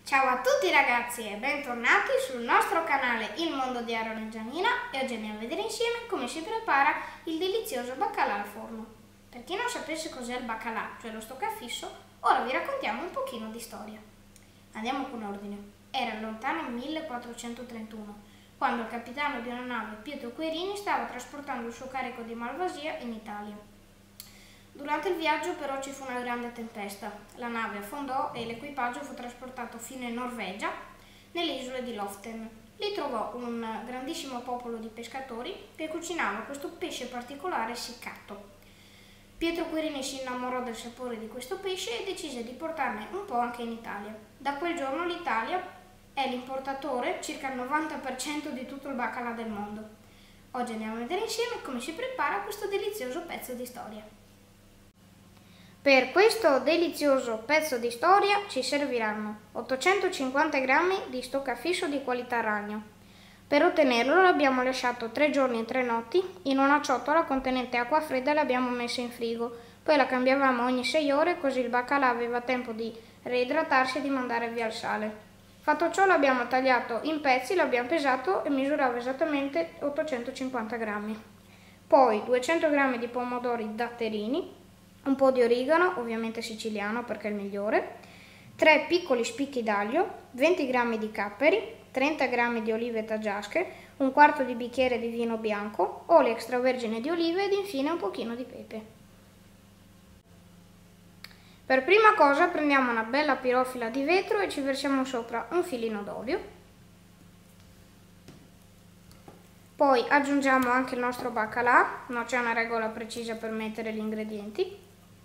Ciao a tutti ragazzi e bentornati sul nostro canale Il Mondo di Aaron e Gianina e oggi andiamo a vedere insieme come si prepara il delizioso baccalà al forno. Per chi non sapesse cos'è il baccalà, cioè lo stoccafisso, ora vi raccontiamo un pochino di storia. Andiamo con ordine. Era lontano il 1431, quando il capitano di una nave, Pietro Querini, stava trasportando il suo carico di malvasia in Italia. Durante il viaggio però ci fu una grande tempesta, la nave affondò e l'equipaggio fu trasportato fino in Norvegia, nelle isole di Loften. Lì trovò un grandissimo popolo di pescatori che cucinava questo pesce particolare essiccato. Pietro Querini si innamorò del sapore di questo pesce e decise di portarne un po' anche in Italia. Da quel giorno l'Italia è l'importatore, circa il 90% di tutto il baccalà del mondo. Oggi andiamo a vedere insieme come si prepara questo delizioso pezzo di storia. Per questo delizioso pezzo di storia ci serviranno 850 g di stoccafisso di qualità ragno. Per ottenerlo l'abbiamo lasciato 3 giorni e 3 notti in una ciotola contenente acqua fredda e l'abbiamo messa in frigo. Poi la cambiavamo ogni 6 ore così il baccalà aveva tempo di reidratarsi e di mandare via il sale. Fatto ciò l'abbiamo tagliato in pezzi, l'abbiamo pesato e misurava esattamente 850 g. Poi 200 g di pomodori datterini, un po' di origano, ovviamente siciliano perché è il migliore, 3 piccoli spicchi d'aglio, 20 g di capperi, 30 g di olive taggiasche, un quarto di bicchiere di vino bianco, olio extravergine di olive ed infine un pochino di pepe. Per prima cosa prendiamo una bella pirofila di vetro e ci versiamo sopra un filino d'olio. Poi aggiungiamo anche il nostro baccalà, non c'è una regola precisa per mettere gli ingredienti.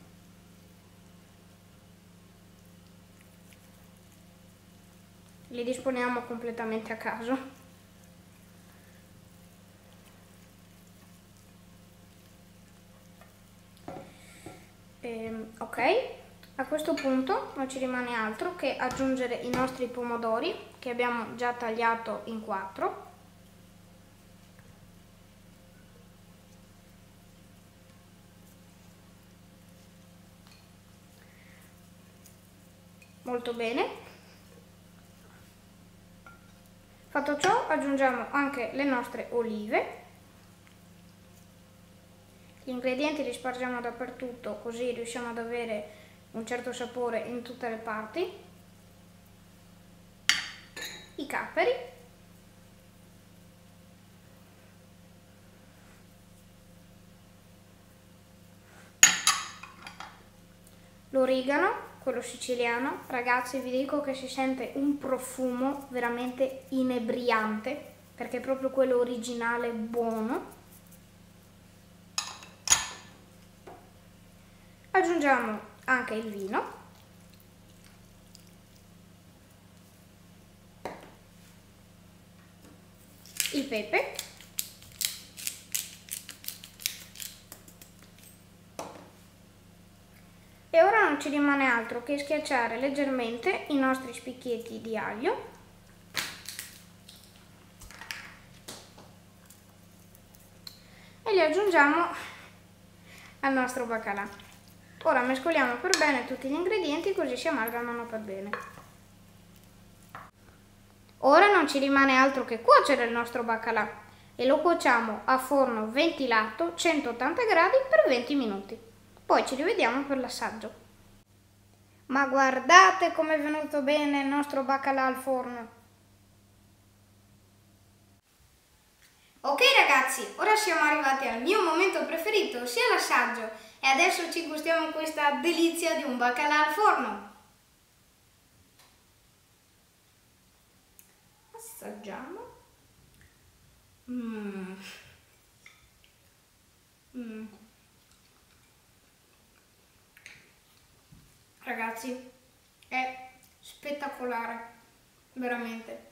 Li disponiamo completamente a caso. Ok, a questo punto non ci rimane altro che aggiungere i nostri pomodori che abbiamo già tagliato in 4. Molto bene. Fatto ciò aggiungiamo anche le nostre olive, gli ingredienti li spargiamo dappertutto così riusciamo ad avere un certo sapore in tutte le parti, i capperi, l'origano, quello siciliano. Ragazzi, vi dico che si sente un profumo veramente inebriante perché è proprio quello originale buono. Aggiungiamo anche il vino, il pepe, e ora non ci rimane altro che schiacciare leggermente i nostri spicchietti di aglio e li aggiungiamo al nostro baccalà. Ora mescoliamo per bene tutti gli ingredienti così si amalgamano per bene. Ora non ci rimane altro che cuocere il nostro baccalà e lo cuociamo a forno ventilato 180 gradi per 20 minuti. Poi ci rivediamo per l'assaggio. Ma guardate come è venuto bene il nostro baccalà al forno! Ok ragazzi, ora siamo arrivati al mio momento preferito, ossia l'assaggio, e adesso ci gustiamo questa delizia di un baccalà al forno. Assaggiamo. Ragazzi, è spettacolare, veramente.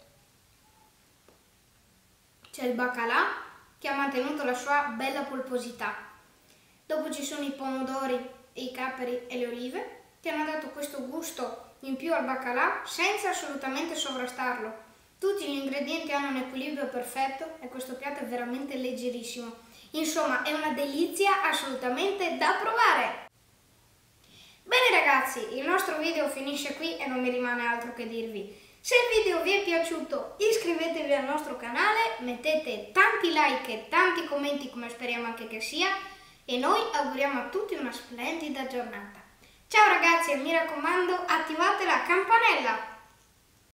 C'è il baccalà che ha mantenuto la sua bella polposità. Dopo ci sono i pomodori, i capperi e le olive che hanno dato questo gusto in più al baccalà senza assolutamente sovrastarlo. Tutti gli ingredienti hanno un equilibrio perfetto e questo piatto è veramente leggerissimo. Insomma, è una delizia assolutamente da provare! Bene ragazzi, il nostro video finisce qui e non mi rimane altro che dirvi. Se il video vi è piaciuto, iscrivetevi al nostro canale, mettete tanti like e tanti commenti come speriamo anche che sia e noi auguriamo a tutti una splendida giornata. Ciao ragazzi e mi raccomando, attivate la campanella!